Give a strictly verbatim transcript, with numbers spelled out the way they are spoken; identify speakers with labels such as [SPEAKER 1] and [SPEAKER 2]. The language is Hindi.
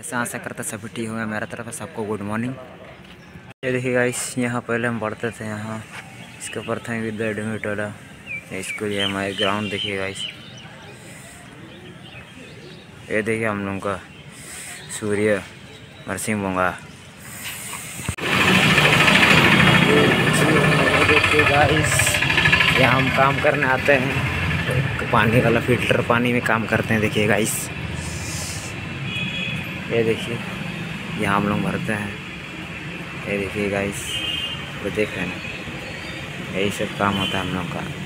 [SPEAKER 1] ऐसा आशा करता सभी ठीक होगा। मेरा तरफ है सबको गुड मॉर्निंग। ये देखिए गाइस, यहाँ पहले हम पढ़ते थे, यहाँ इसके प्रथम विद्यालय डोमेटोला स्कूल। ये हमारे ग्राउंड देखिए गाइस। ये देखिए हम लोगों का सूर्य नरसिंह बोंगा। देखिए गाइस, यहाँ हम काम करने आते हैं, पानी वाला फिल्टर पानी में काम करते हैं। देखिए गाइस, ये देखिए यहाँ हम लोग भरते हैं। ये देखिए गाइस, वो देख रहे हैं ना, यही सब काम होता है हम लोग का।